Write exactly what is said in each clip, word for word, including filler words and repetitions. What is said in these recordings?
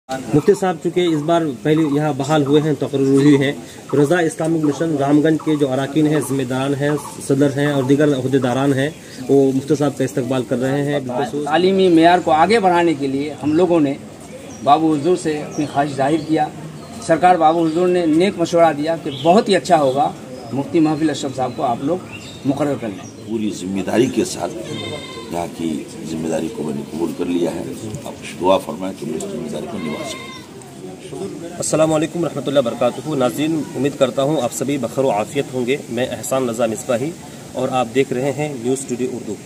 मुफ्ती साहब चूँकि इस बार पहले यहाँ बहाल हुए हैं, तकरीर हुई है, रज़ा इस्लामिक मिशन रामगंज के जो अरकान हैं, ज़िम्मेदारान हैं, सदर हैं और दीगर अहदेदारान हैं, वो मुफ्ती साहब का इस्तकबाल कर रहे हैं। तालीमी मेयार को आगे बढ़ाने के लिए हम लोगों ने बाबू हुजूर से अपनी ख्वाहिश जाहिर किया। सरकार बाबू हुजूर ने नेक मशवरा दिया कि बहुत ही अच्छा होगा, मुफ्ती महफिल अशरफ साहब को आप लोग मुकर्रर कर लें। पूरी जिम्मेदारी के साथ यहाँ की जिम्मेदारी को मैंने कबूल कर लिया है। आप दुआ फरमाएं कि मैं इस जिम्मेदारी को निभा सकूं। अस्सलामु अलैकुम रहमतुल्लाहि व बरकातुहू। नाज़रीन, उम्मीद करता हूँ आप सभी बखैर व आफियत होंगे। मैं एहसान रज़ा मिसबाही और आप देख रहे हैं न्यूज़ स्टूडियो उर्दू।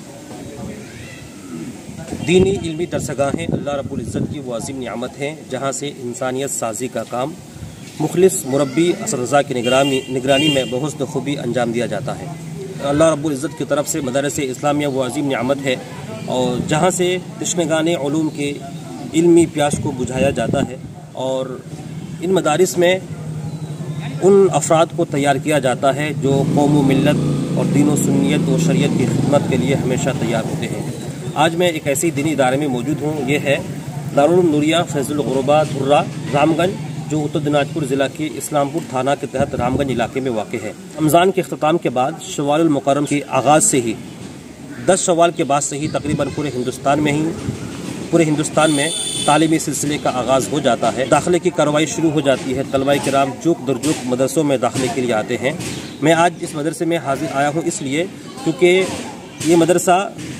दीनी इल्मी दरसगाहें अल्लाह रब्बुल इज़्ज़त की वो अज़ीम नियामत हैं, जहाँ से इंसानियत साजी का काम मुखलिस मुरब्बी असद रज़ा की निगरानी निगरानी में बहुस्न खूबी अंजाम दिया जाता है। अल्लाह रब्बुल इज़्ज़त की तरफ से मदरस इस्लामिया वो अज़ीम नियामत है और जहाँ से तश्नगाने उलूम के इल्मी प्यास को बुझाया जाता है और इन मदारिस में उन अफराद को तैयार किया जाता है जो कौम व मिल्लत और दीन व सुन्नियत और शरीयत की खिदमत के लिए हमेशा तैयार होते हैं। आज मैं एक ऐसी दीनी इदारे में मौजूद हूँ। ये है दारुल उलूम नूरिया फैज़ुल ग़ुरबा धुर्रा रामगंज, जो उत्तर दिनाजपुर ज़िला के इस्लामपुर थाना के तहत रामगंज इलाके में वाक़ है। रमज़ान के अख्ताम के बाद शव्वाल मुकर्रम के आगाज़ से ही दस शव्वाल के बाद से ही तकरीबन पूरे हिंदुस्तान में ही पूरे हिंदुस्तान में तालीमी सिलसिले का आगाज़ हो जाता है। दाखिले की कार्रवाई शुरू हो जाती है। तलबाए किराम जुक दर जुक मदरसों में दाखिले के लिए आते हैं। मैं आज इस मदरसे में हाजिर आया हूँ इसलिए क्योंकि ये मदरसा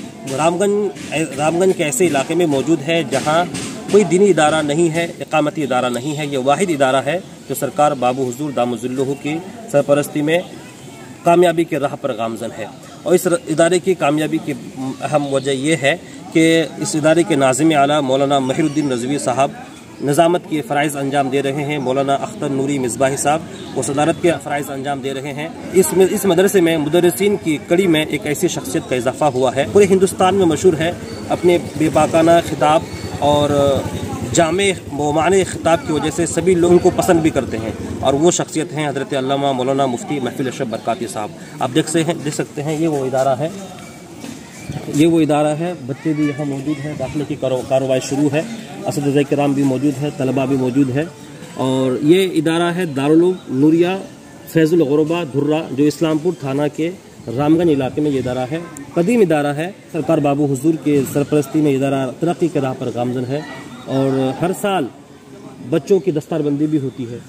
रामगंज रामगंज के ऐसे इलाके में मौजूद है जहाँ कोई दीनी इदारा नहीं है, इकामती इदारा नहीं है। ये वाहिद इदारा है जो सरकार बाबू हुजूर दामुज़िल्लुहु की सरपरस्ती में कामयाबी के राह पर गामज़न है। और इस इदारे की कामयाबी की अहम वजह यह है कि इस इदारे के नाज़िम आला मौलाना महिरुद्दीन रज़वी साहब निज़ामत के फ़राइज़ अंजाम दे रहे हैं। मौलाना अख्तर नूरी मिसबाही साहब वो सदारत के फ़राइज़ अंजाम दे रहे हैं। इस इस मदरसे में मुदर्रिसीन की कड़ी में एक ऐसी शख्सियत का इजाफा हुआ है, पूरे हिंदुस्तान में मशहूर है अपने बेबाकाना खिताब और जामे माने खिताब की वजह से सभी लोगों को पसंद भी करते हैं। और वो शख्सियत हैं हज़रत अल्लामा मौलाना मुफ्ती महफिल अशरफ बरकाती साहब। आप देख से हैं देख सकते हैं ये वो इदारा है ये वो इदारा है बच्चे भी यहाँ मौजूद हैं। दाखिले की कार्रवाई शुरू है। असद किराम भी मौजूद है, तलबा भी मौजूद है। और ये इदारा है दारुल उलूम नूरिया फैज़ुल ग़ुरबा धुर्रा, जो इस्लामपुर थाना के रामगंज इलाके में ये इदारा है। कदीम इदारा है। सरकार बाबू हुजूर के सरपरस्ती में इदारा तरक्की के राह पर गामज़न है और हर साल बच्चों की दस्तारबंदी भी होती है।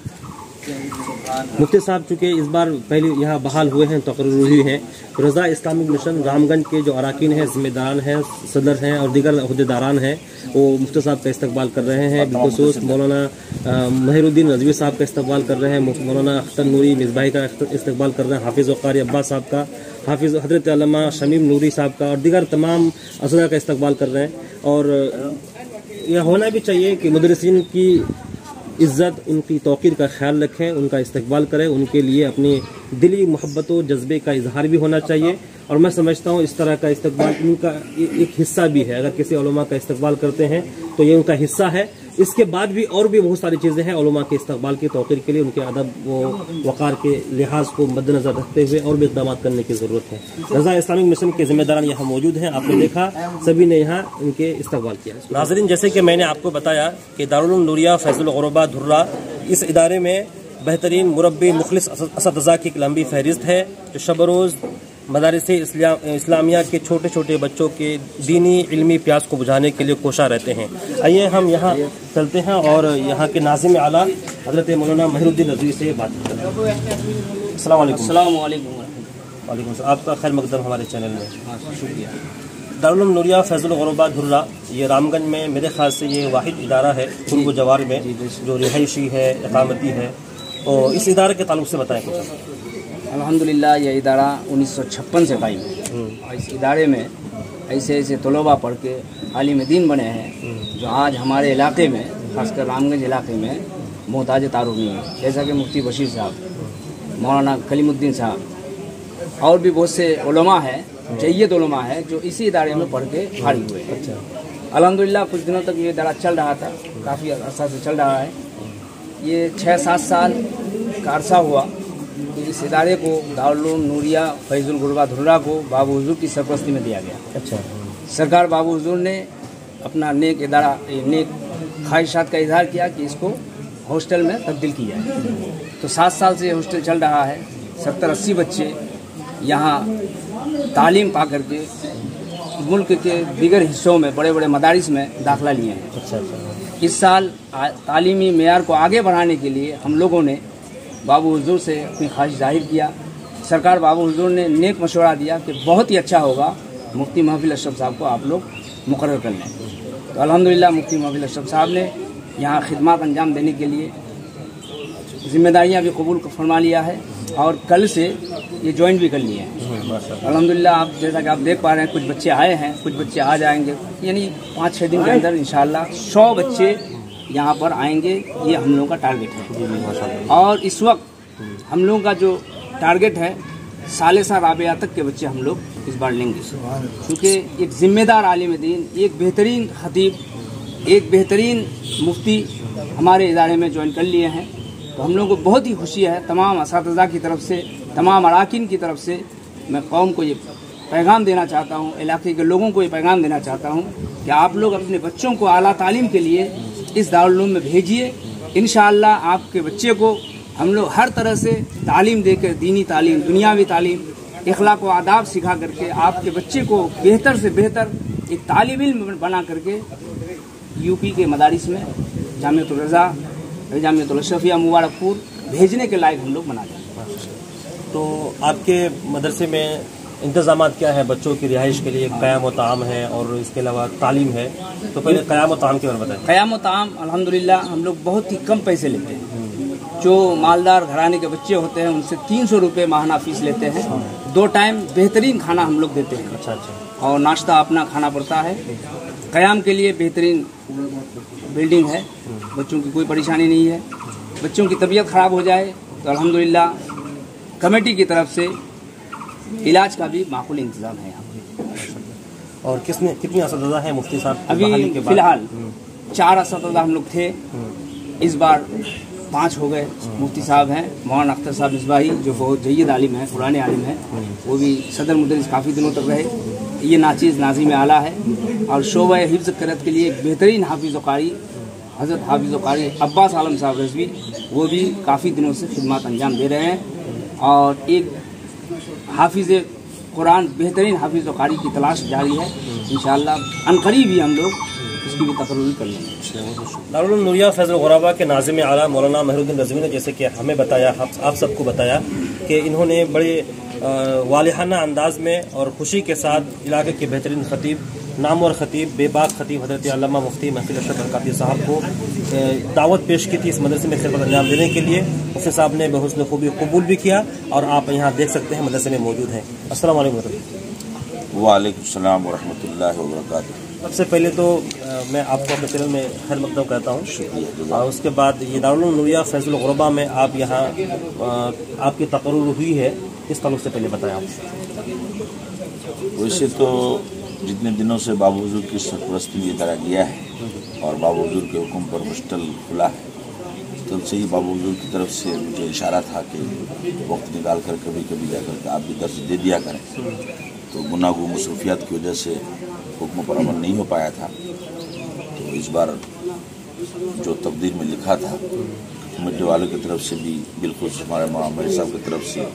मुफ्ती साहब चूँकि इस बार पहले यहाँ बहाल हुए हैं, तकरीर हुई है, रज़ा इस्लामिक मिशन रामगंज के जो अरकान हैं, ज़िम्मेदारान हैं, सदर हैं और दीगर अहदेदारान हैं, वो मुफ्ती साहब का इस्तकबाल कर रहे हैं। बिलखुसूस मौलाना महिरुद्दीन रज़वी साहब का इस्तकबाल कर रहे हैं, मौलाना अख्तर नूरी मिसबाही का इस्तकबाल कर रहे हैं, हाफिज़ व कारी अब्बास साहब का, हाफिज़ हज़रत अल्लामा शमीम नूरी साहब का और दीगर तमाम असरा का इस्तकबाल कर रहे हैं। और यह होना भी चाहिए कि मुदर्रिसीन की इज़्ज़त, उनकी तौक़ीर का ख्याल रखें, उनका इस्तकबाल करें, उनके लिए अपनी दिली मोहब्बत व जज्बे का इजहार भी होना चाहिए। और मैं समझता हूँ इस तरह का इस्तकबाल उनका एक हिस्सा भी है। अगर किसी उलमा का इस्तकबाल करते हैं तो ये उनका हिस्सा है। इसके बाद भी और भी बहुत सारी चीज़ें हैं उलमा के इस्तकबाल की तौक़ीर के लिए, उनके अदब व वक़ार के लिहाज को मद्देनज़र रखते हुए और भी इक़दाम करने की ज़रूरत है। रज़ा इस्लामिक मिशन के ज़िम्मेदारान यहाँ मौजूद हैं। आपने देखा सभी ने यहाँ इनके इस्तकबाल किया। नाज़रीन, जैसे कि मैंने आपको बताया कि दारुल उलूम नूरिया फैज़ुल ग़ुरबा धुर्रा इस इदारे में बेहतरीन मुरब्बी मुखलिस असद रज़ा की एक लंबी फहरिस्त है जो शब रोज़ मदारिस इस्लामिया के छोटे छोटे बच्चों के दीनी इल्मी प्यास को बुझाने के लिए कोशा रहते हैं। आइए हम यहाँ चलते हैं और यहाँ के नाज़िम आला हज़रत मौलाना महिरुद्दीन रज़वी से बात करते हैं। अस्सलाम वालेकुम। अस्सलाम वालेकुम। वालेकुम सलाम। आपका खैर मकदम हमारे चैनल में। हाँ, शुक्रिया। दारुल उलूम नूरिया फैज़ुल ग़ुरबा धुर्रा ये रामगंज में मेरे ख्याल से ये वाहिद इदारा है खुनगो जवार में जो रिहायशी है, इक़ामती है। और इस इदारे के ताल्लुक़ से बताएँ कुछ। अल्हम्दुलिल्लाह यह इदारा उन्नीस सौ छप्पन से कायम है और इस इदारे में ऐसे ऐसे तलबा पढ़ के आलिम दीन बने हैं जो आज हमारे इलाके में, खासकर रामगंज इलाके में मोहताज तारुफ नहीं है। जैसा कि मुफ्ती बशीर साहब, मौलाना कलीमुद्दीन साहब और भी बहुत से उलमा हैं, जय्यद उलमा है जो इसी इदारे में पढ़ के फारिग हुए हैं। अल्हम्दुलिल्लाह कुछ दिनों तक ये इदारा चल रहा था, काफ़ी अर्सा से चल रहा है। ये छः सात साल का अरसा हुआ कि इस इदारे को दारुल उलूम नूरिया फैज़ुल ग़ुरबा धुर्रा को बाबू हुजूर की सरपरस्ती में दिया गया। अच्छा। सरकार बाबू हुजूर ने अपना नेक इदारा नेक ख्वाहिशात का इजहार किया कि इसको हॉस्टल में तब्दील किया जाए। तो सात साल से हॉस्टल चल रहा है। सत्तर अस्सी बच्चे यहाँ तालीम पा करके मुल्क के दीगर हिस्सों में बड़े बड़े मदारिस में दाखिला लिए हैं। अच्छा अच्छा। इस साल तालीमी मेयार को आगे बढ़ाने के लिए हम लोगों ने बाबू हुजूर से अपनी ख्वाहिश जाहिर किया। सरकार बाबू हुजूर ने नेक मशवरा दिया कि बहुत ही अच्छा होगा मुफ्ती महफिल अशरफ साहब को आप लोग मुकर्रर कर लें। तो अल्हम्दुलिल्लाह मुफ्ती महफिल अशरफ साहब ने यहाँ खिदमत अंजाम देने के लिए जिम्मेदारियाँ भी कबूल फरमा लिया है और कल से ये ज्वाइन भी कर लिए हैं। अल्हम्दुलिल्लाह आप जैसा कि आप देख पा रहे हैं, कुछ बच्चे आए हैं, कुछ बच्चे आ जाएंगे, यानी पाँच छः दिन के अंदर इंशाअल्लाह सौ बच्चे यहाँ पर आएंगे। ये हम लोगों का टारगेट है। और इस वक्त हम लोगों का जो टारगेट है सालिसा राबिया तक के बच्चे हम लोग इस बार लेंगे, क्योंकि एक ज़िम्मेदार आलिम दीन, एक बेहतरीन खतीब, एक बेहतरीन मुफ्ती हमारे इदारे में ज्वाइन कर लिए हैं। तो हम लोगों को बहुत ही खुशी है। तमाम असातिज़ा की तरफ से, तमाम अराकीन की तरफ से मैं कौम को ये पैगाम देना चाहता हूँ, इलाके के लोगों को ये पैगाम देना चाहता हूँ कि आप लोग अपने बच्चों को आला तालीम के लिए इस दारुल उलूम में भेजिए। इंशाअल्लाह आपके बच्चे को हम लोग हर तरह से तालीम देकर, दीनी तालीम, दुनियावी तालीम, इखलाक व आदाब सिखा करके आपके बच्चे को बेहतर से बेहतर एक तालिब इल्म बना करके यूपी के मदारिस में जामियतुल रज़ा, जामियतुल अशरफिया मुबारकपुर भेजने के लायक हम लोग बना दें। तो आपके मदरसे में इंतजामात क्या है बच्चों की रिहाइश के लिए? क़याम व ताम है और इसके अलावा तालीम है। तो पहले क़याम व ताम के बारे में बताएं। क़याम व ताम अल्हम्दुलिल्लाह हम लोग बहुत ही कम पैसे लेते हैं। जो मालदार घराने के बच्चे होते हैं उनसे तीन सौ रुपये माहाना फीस लेते हैं। दो टाइम बेहतरीन खाना हम लोग देते हैं। अच्छा अच्छा। और नाश्ता अपना खाना पड़ता है। क़याम के लिए बेहतरीन बिल्डिंग है, बच्चों की कोई परेशानी नहीं है। बच्चों की तबीयत ख़राब हो जाए तो अल्हम्दुलिल्लाह कमेटी की तरफ से इलाज का भी माकूल इंतज़ाम है यहाँ। और किसने कितनी असतज़ा है मुफ्ती साहब? अभी फ़िलहाल चार असतज़ा हम लोग थे, इस बार पाँच हो गए। मुफ्ती साहब हैं मौलाना अख्तर साहब मिसबाही, जो बहुत जय्यद आलिम हैं, पुराने आलिम हैं, वो भी सदर मुदरिस काफ़ी दिनों तक रहे। ये नाचीज़ नाज़िम आला है। और शोबा हिफ्ज़ क़िरात के लिए एक बेहतरीन हाफिज़ व क़ारी हज़रत हाफिज़ व क़ारी अब्बास आलम साहब रज़वी, वो भी काफ़ी दिनों से खिदमत अंजाम दे रहे हैं। और एक हाफिज़ कुरान, बेहतरीन हाफिज़ व क़ारी की तलाश जारी है। इंशाअल्लाह अनक़रीब ही हम लोग इसकी भी तकर्री कर लेंगे। दारुल उलूम नूरिया फैज़ुल ग़ुरबा के नाज़िम आला मौलाना मेहरुद्दीन रज़वी ने जैसे कि हमें बताया, आप सबको बताया कि इन्होंने बड़े वालिहाना अंदाज में और खुशी के साथ इलाके के बेहतरीन खतीब, नामवर खतीब, बेबाक खतीब हज़रत अल्लामा मुफ्ती महफिल अशरफ बरकाती साहब को दावत पेश की थी इस मदरसे में खिदमत अंजाम देने के लिए। मुफ्ती साहब ने बेहुस्न खूबी कबूल भी किया और आप यहाँ देख सकते हैं मदरसे में मौजूद हैं। अस्सलाम वालेकुम। वालेकुम सलाम व रहमतुल्लाहि व बरकातुहू। सबसे पहले तो आ, मैं आपको अपने चैनल में खैर मकदम कहता हूँ, शुक्रिया। और उसके बाद ये दारुल उलूम नूरिया फैज़ुल ग़ुरबा में आप यहाँ आपकी तकर्रुर हुई है, इस ताल्लुक़ से पहले बताएं आप। वैसे तो जितने दिनों से बाबू हुजूर की सरपरस्ती में इदारा गया है और बाबू हुजूर के हुक्म पर हॉस्टल खुला है, तब से ही बाबू हुजूर की तरफ से मुझे इशारा था कि वक्त निकाल कर कभी कभी जाकर के आप भी दर्ज दे दिया करें। तो गुनागो मसरूफियात की वजह से हुक्म पर अमल नहीं हो पाया था। तो इस बार जो तकदीर में लिखा था कमेटी वालों की तरफ से भी, बिल्कुल हमारे मौलाना साहब की तरफ से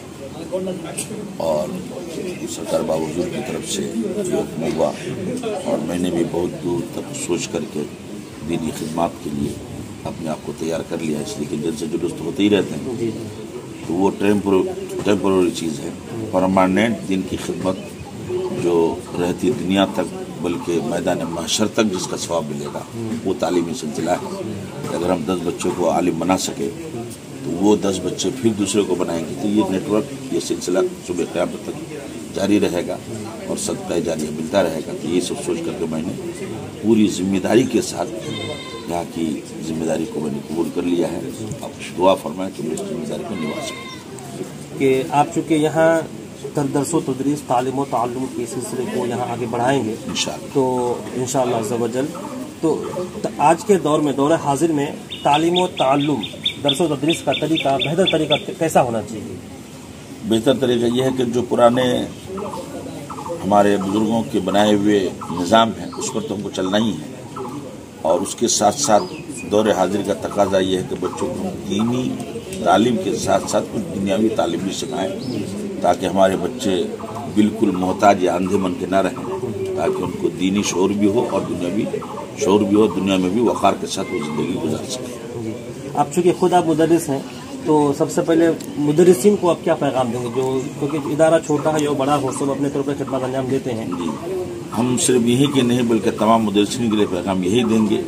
और सरकार बाबू हुजूर की तरफ से जो हुक्म हुआ, और मैंने भी बहुत दूर तक सोच करके दीनी खिदमत के लिए अपने आप को तैयार कर लिया। इसलिए कि जल्द से जुलूस तो होते ही रहते हैं, तो वो टेम्पोररी चीज़ है। परमानेंट दिन की खिदमत जो रहती दुनिया तक, बल्कि मैदान महशर तक जिसका सवाब मिलेगा, वो तालीमी सिलसिला है। अगर हम दस बच्चों को आलिम बना सके तो वो दस बच्चे फिर दूसरे को बनाएंगे, तो ये नेटवर्क, ये सिलसिला सुबह क़यामत तक जारी रहेगा और सदका जारिया मिलता रहेगा। तो ये सब सोच करके मैंने पूरी जिम्मेदारी के साथ यहाँ की जिम्मेदारी को मैंने कबूल कर लिया है। अब दुआ फरमाएं कि मैं इस जिम्मेदारी को निभा सकूँ। कि आप चूँकि यहाँ दरसो तदरीस तालीम व ताल्लुम के सिलसिले को यहाँ आगे बढ़ाएंगे इंशाअल्लाह, तो इंशाअल्लाह अज़्ज़ व जल। तो आज के दौर में, दौर हाजिर में तालीम व ताल्लुम, दरसो तदरीस का तरीका, बेहतर तरीका कैसा होना चाहिए? बेहतर तरीका यह है कि जो पुराने हमारे बुजुर्गों के बनाए हुए निज़ाम हैं उस पर तो हमको चलना ही है। اور اس کے ساتھ ساتھ دور حاضر کا تقاضا یہ ہے کہ بچوں کو دینی تعلیم کے ساتھ ساتھ کچھ دنیاوی تعلیم بھی سکھائیں تاکہ ہمارے بچے بالکل محتاج یا اندھے من کے نہ رہیں، تاکہ ان کو دینی شعور بھی ہو اور دنیاوی شعور بھی ہو، دنیا میں بھی وقار کے ساتھ وہ زندگی گزار سکیں۔ آپ چونکہ خود آپ مدرس ہیں تو سب سے پہلے مدرسین کو آپ کیا پیغام دیں گے، جو کیونکہ ادارہ چھوٹا ہے یا بڑا ہو، سب اپنے طور پر خدمات انجام دیتے ہیں؟ جی، ہم صرف یہی کہ نہیں بلکہ تمام مدرسین کے لیے پیغام یہی دیں گے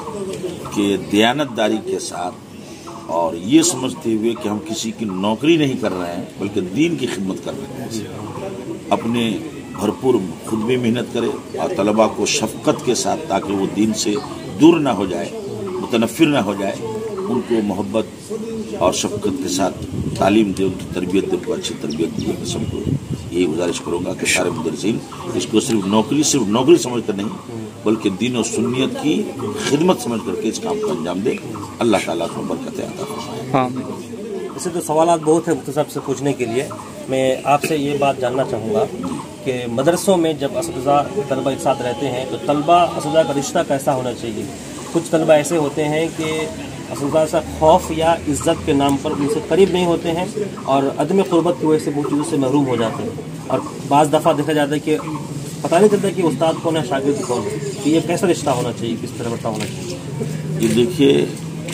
کہ دیانت داری کے ساتھ اور یہ سمجھتے ہوئے کہ ہم کسی کی نوکری نہیں کر رہے ہیں بلکہ دین کی خدمت کر رہے ہیں، اپنے بھرپور خود بھی محنت کرے اور طلباء کو شفقت کے ساتھ، تاکہ وہ دین سے دور نہ ہو جائے، متنفر نہ ہو جائے، ان کو محبت اور شفقت کے ساتھ تعلیم دے، ان کی تربیت دے، ان کو اچھی تربیت دے۔ میں سب کو یہی گزارش کروں گا کہ سارے مدرسین اس کو صرف نوکری صرف نوکری سمجھ کر نہیں بلکہ دین و سنیت کی خدمت سمجھ کر کے اس کام کو انجام دے۔ اللہ تعالیٰ کو برکتیں عطا فرمائے۔ ایسے تو سوالات بہت ہیں مفتی صاحب سے پوچھنے کے لیے، میں آپ سے یہ بات جاننا چاہوں گا کہ مدرسوں میں جب اساتذہ طلبہ ایک ساتھ رہتے ہیں تو طلبہ اساتذہ کا رشتہ کیسا ہونا چاہیے؟ کچھ طلبہ ایسے ہوتے ہیں کہ اساتذہ سے خوف یا عزت کے نام پر ان سے قریب نہیں ہوتے ہیں اور عدم قربت کی وجہ سے بہت چیزوں سے محروم ہو جاتے ہیں، اور بعض دفعہ دیکھا جاتا ہے کہ پتہ نہیں چلتا کہ استاد کون ہے شاگرد کون ہے، تو یہ کیسا رشتہ ہونا چاہیے، کس طرح رشتہ ہونا چاہیے؟ یہ دیکھیے،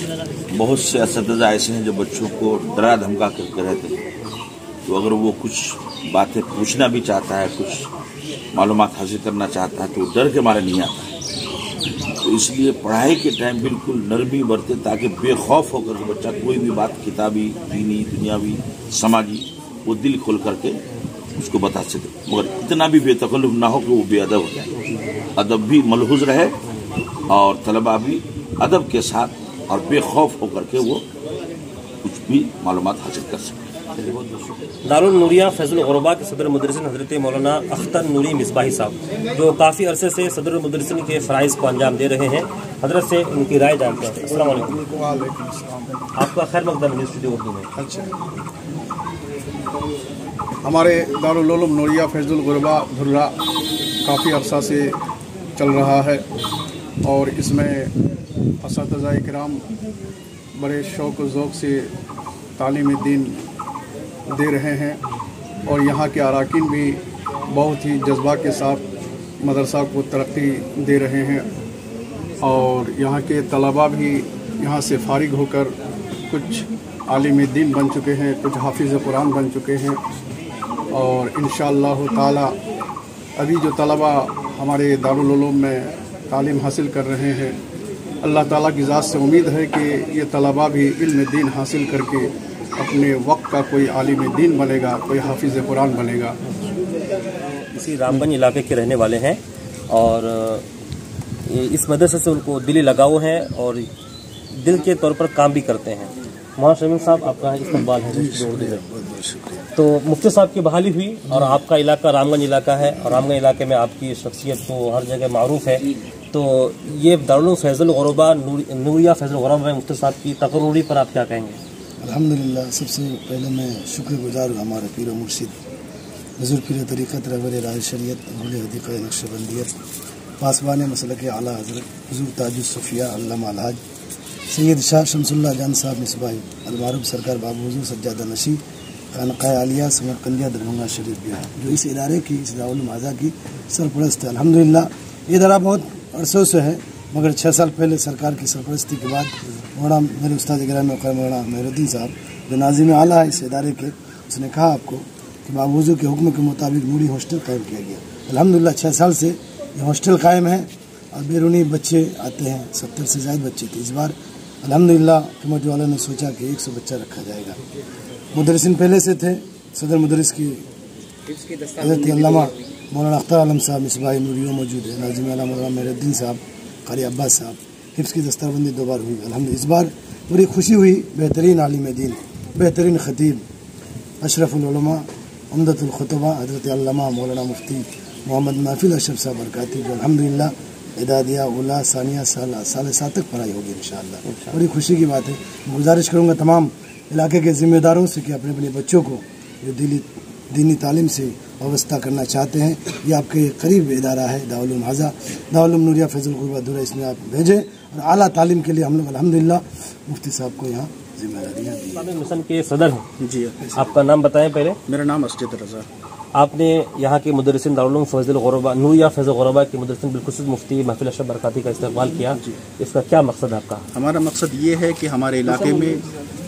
بہت سے اساتذہ ایسے ہیں جو بچوں کو ڈرا دھمکا کر کے رہتے ہیں، تو اگر وہ کچھ باتیں پوچھنا بھی چاہتا ہے، کچھ معلومات حاصل کرنا چاہتا ہے تو وہ ڈر کے مارے نہیں آتا ہے۔ تو اس لیے پڑھائی کے ٹائم بالکل نرمی برتے تاکہ بے خوف ہو کر بچہ کوئی بھی بات کتابی، دینی، دنیاوی، سماجی وہ دل کھول کر کے اس کو بتا سکے، مگر اتنا بھی بے تکلف نہ ہو کہ وہ بے ادب ہو جائے۔ ادب بھی ملحوظ رہے اور طلباء بھی ادب کے ساتھ اور بے خوف ہو کر کے وہ کچھ بھی معلومات حاصل کر سکے۔ دارالنوریہ فیض الغربا کے صدر مدرسین حضرت مولانا اختر نوری مصباحی صاحب جو کافی عرصے سے صدر المدرسین کے فرائض کو انجام دے رہے ہیں، حضرت سے ان کی رائے جانتے ہیں۔ السلام علیکم۔ وعلیکم السلام۔ آپ کا خیر مقدم ہے اسٹوڈیو اردو میں۔ اچھا، ہمارے دارالعلوم نوریہ فیض الغربا دھرا کافی عرصہ سے چل رہا ہے اور اس میں اساتذہ کرام بڑے شوق و ذوق سے تعلیم دین دے رہے ہیں اور یہاں کے اراکین بھی بہت ہی جذبہ کے ساتھ مدرسہ کو ترقی دے رہے ہیں اور یہاں کے طلباء بھی یہاں سے فارغ ہو کر کچھ عالم دین بن چکے ہیں، کچھ حافظ قرآن بن چکے ہیں، اور انشاءاللہ تعالی ابھی جو طلباء ہمارے دارالعلوم میں تعلیم حاصل کر رہے ہیں، اللہ تعالیٰ کی ذات سے امید ہے کہ یہ طلباء بھی علم دین حاصل کر کے اپنے وقت کا کوئی عالم دین بنے گا، کوئی حافظ قرآن بنے گا۔ اسی رام گنج علاقے کے رہنے والے ہیں اور اس مدرسے سے ان کو دلی لگاؤ ہے اور دل کے طور پر کام بھی کرتے ہیں۔ مولانا شمیم صاحب آپ کا استقبال ہے۔ تو مفتی صاحب کی بحالی ہوئی اور آپ کا علاقہ رام گنج علاقہ ہے اور رام گنج علاقے میں آپ کی شخصیت تو ہر جگہ معروف ہے، تو یہ دارالعلوم فیض الغربا نوریہ فیض الغربا میں مفتی صاحب کی تقرری پر آپ کیا کہیں گے؟ الحمدللہ، سب سے پہلے میں شکر گزار ہوں ہمارے پیر و مرشد حضور پیر طریقت رہبر راہ شریعت اہل حدیقہ نقش بندیت پاسبان مسلک اعلیٰ حضرت حضور تاج الصفیہ علامہ الحاج سید شاہ شمس اللہ جان صاحب مصباحی المعروف سرکار بابو حضور سجادہ نشی خانقاہ عالیہ سمرقندیہ دربھنگا شریف بہار، جو اس ادارے کی اس دارالعلوم اعضا کی سرپرست ہے۔ الحمدللہ یہ ادارہ بہت عرصوں سے ہے، مگر چھ سال پہلے سرکار کی سرپرستی کے بعد مولانا میرے استاد گرامی وقار مولانا مہر الدین صاحب جو ناظم اعلیٰ اس ادارے کے، اس نے کہا آپ کو کہ بابو حضور کے حکم کے مطابق نوری ہاسٹل قائم کیا گیا۔ الحمدللہ چھ سال سے یہ ہاسٹل قائم ہے اور بیرونی بچے آتے ہیں، ستر سے زائد بچے تھے۔ اس بار الحمدللہ کمیٹی والوں نے سوچا کہ ایک سو بچہ رکھا جائے گا۔ مدرسین پہلے سے تھے، صدر مدرس کی حضرت علامہ مولانا اختر عالم صاحب مصباحی نوریوں موجود ہے، ناظم اعلیٰ مولانا مہر الدین صاحب، قاری عباس صاحب، حفظ کی دستار بندی دو بار ہوئی۔ الحمدللہ اس بار بڑی خوشی ہوئی، بہترین عالم دین، بہترین خطیب، اشرف العلماء، عمدۃ الخطبہ حضرت علامہ مولانا مفتی محمد نافل اشرف صاحب برکاتی، جو الحمدللہ اعدادیہ اولا ثانیہ سال سال سات تک پڑھائی ہوگی انشاءاللہ۔ بڑی خوشی کی بات ہے۔ گزارش کروں گا تمام علاقے کے ذمہ داروں سے کہ اپنے اپنے بچوں کو جو دینی دینی تعلیم سے वाबस्ता करना चाहते हैं, ये आपके करीब इदारा है दारुल उलूम हाजा दारुल उलूम नूरिया फैजुल गुरबा धुर्रा, इसमें आप भेजें और आला तालीम के लिए हम लोग अल्हम्दुलिल्लाह मुफ्ती साहब को यहाँ जिम्मेदारियाँ दी। इस्लामिक मिशन के सदर हैं जी, आपका नाम बताएं पहले। मेरा नाम असजद रज़ा। आपने यहाँ के मुदर्रिसिन दारुल उलूम फैजुल गुरबा नूरिया फैजुल गुरबा के मुदर्रिसिन बिलखुसूस मुफ्ती महफिल अशरफ बरकाती का इस्तेमाल किया, इसका क्या मकसद है आपका? हमारा मकसद ये है कि हमारे इलाके में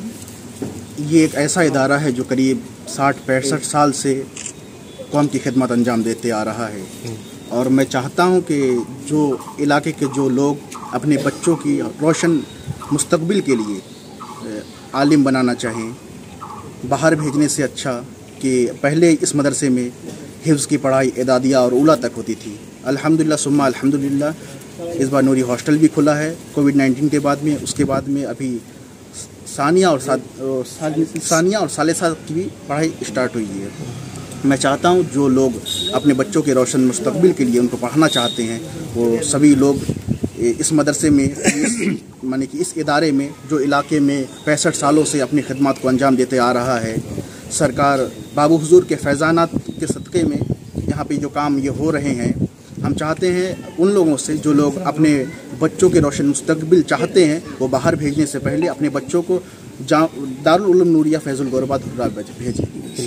ये एक ऐसा इदारा है जो करीब साठ पैंसठ साल से कौम की खिदमत अंजाम देते आ रहा है, और मैं चाहता हूँ कि जो इलाके के जो लोग अपने बच्चों की रोशन मुस्तकबिल के लिए आलिम बनाना चाहें, बाहर भेजने से अच्छा कि पहले इस मदरसे में हिफ्ज़ की पढ़ाई एदादिया और उला तक होती थी। अल्हम्दुलिल्लाह सुम्मा अल्हम्दुलिल्लाह इस बार नूरी हॉस्टल भी खुला है कोविड नाइन्टीन के बाद में। उसके बाद में अभी सानिया और साद, सानिया और सालेसा की भी पढ़ाई स्टार्ट हुई है। मैं चाहता हूँ जो लोग अपने बच्चों के रोशन मुस्तकबिल के लिए उनको पढ़ाना चाहते हैं, वो सभी लोग इस मदरसे में माने कि इस इदारे में जो इलाके में पैंसठ सालों से अपनी खिदमत को अंजाम देते आ रहा है, सरकार बाबू हुजूर के फैज़ानात के सदक़े में यहाँ पे जो काम ये हो रहे हैं, हम चाहते हैं उन लोगों से जो लोग अपने बच्चों के रोशन मुस्तकबिल चाहते हैं, वो बाहर भेजने से पहले अपने बच्चों को दारुल उलूम नूरिया फैजुल गुरबा धुर्रा भेजें।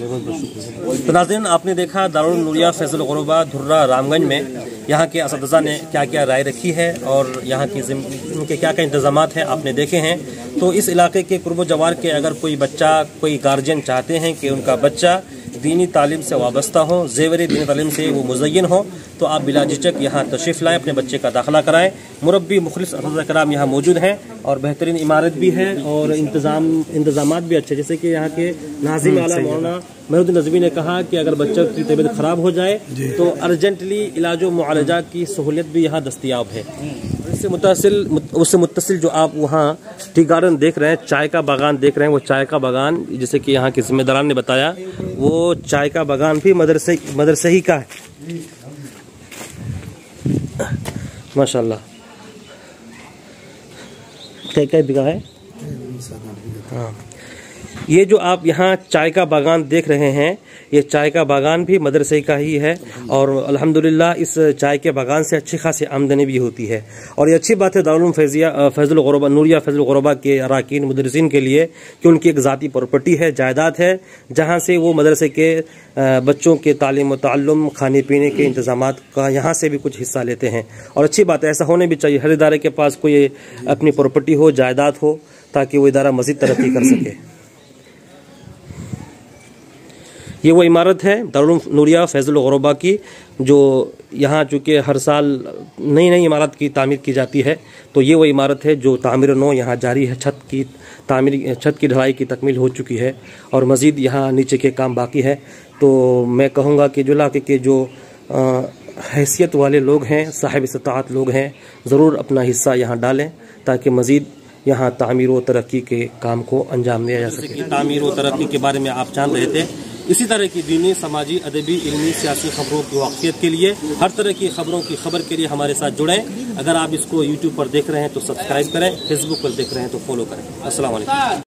तो नाज़रीन, आपने देखा दारुल उलूम नूरिया फैजुल गुरबा धुर्रा रामगंज में यहाँ के असतिज़ा ने क्या क्या राय रखी है और यहाँ की उनके क्या क्या इंतज़ामात हैं आपने देखे हैं। तो इस इलाके के कुर्ब जवार के अगर कोई बच्चा कोई गार्जियन चाहते हैं कि उनका बच्चा दीनी तालीम से वाबस्ता हो, ज़ेवर दीनी तालीम से वो मुज़य्यन हो, तो आप बिला झिझक यहाँ तशरीफ़ लाएँ, अपने बच्चे का दाखिला कराएँ। मुरब्बी मुखलिस असतिज़ा कराम यहाँ मौजूद हैं और बेहतरीन इमारत भी है और इंतज़ाम इंतज़ामात भी अच्छे, जैसे कि यहाँ के नाज़िम आला मौलाना महमूद नज़वी ने कहा कि अगर बच्चे की तबीयत ख़राब हो जाए तो अर्जेंटली इलाज व मुआलजा की सहूलियत भी यहाँ दस्तियाब है। उससे मुतसिल उससे मुतसिल जो आप वहाँ टी गार्डन देख रहे हैं, चाय का बागान देख रहे हैं, वो चाय का बागान जैसे कि यहाँ के जिम्मेदारान ने बताया, वो चाय का बागान भी मदरसे मदरसे ही का है। माशाल्लाह। क्या क्या बिगा है? हाँ, ये जो आप यहाँ चाय का बागान देख रहे हैं, ये चाय का बागान भी मदरसे का ही है और अल्हम्दुलिल्लाह इस चाय के बागान से अच्छी खासी आमदनी भी होती है। और ये अच्छी बात है दारुल उलूम फैजिया फैजुल गुरबा नूरिया फैजुल गुरबा के अराकीन मुदर्रिसीन के लिए कि उनकी एक ज़ाती प्रॉपर्टी है, जायदाद है, जहाँ से वो मदरसे के बच्चों के तालीम व ताल्लुम, खाने पीने के इंतज़ामात का यहाँ से भी कुछ हिस्सा लेते हैं। और अच्छी बात है, ऐसा होने भी चाहिए। हर इदारे के पास कोई अपनी प्रॉपर्टी हो, जायदाद हो, ताकि वो इदारा मज़ीद तरक्की कर सके। ये वो इमारत है दारुल उलूम नूरिया फैजुल गुरबा की, जो यहाँ चूँकि हर साल नई नई इमारत की तामीर की जाती है, तो ये वो इमारत है जो तामीर नौ यहाँ जारी है। छत की तामीर छत की ढलाई की तकमील हो चुकी है और मज़ीद यहाँ नीचे के काम बाकी है। तो मैं कहूँगा कि जो इलाके के जो हैसियत वाले लोग हैं, साहिब इस्तात लोग हैं, ज़रूर अपना हिस्सा यहाँ डालें ताकि मज़ीद यहाँ तामीर व तरक्की के काम को अंजाम दिया जा सके। तामीर व तरक्की के बारे में आप जान रहे थे। इसी तरह की दीनी, समाजी, अदबी, इल्मी, सियासी खबरों की वाक़ियत के लिए, हर तरह की खबरों की खबर के लिए हमारे साथ जुड़ें। अगर आप इसको यूट्यूब पर देख रहे हैं तो सब्सक्राइब करें, फेसबुक पर देख रहे हैं तो फॉलो करें। अस्सलाम वालेकुम।